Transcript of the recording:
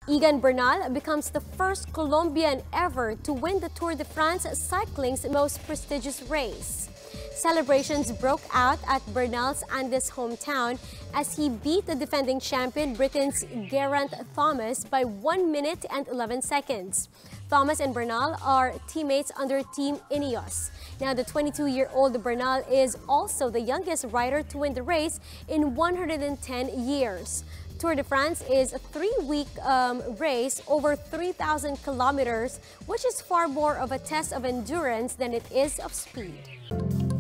Egan Bernal becomes the first Colombian ever to win the Tour de France cycling's most prestigious race. Celebrations broke out at Bernal's Andes hometown as he beat the defending champion Britain's Geraint Thomas by 1 minute and 11 seconds. Thomas and Bernal are teammates under Team Ineos. Now, the 22-year-old Bernal is also the youngest rider to win the race in 110 years. Tour de France is a 3-week race over 3,000 kilometers, which is far more of a test of endurance than it is of speed.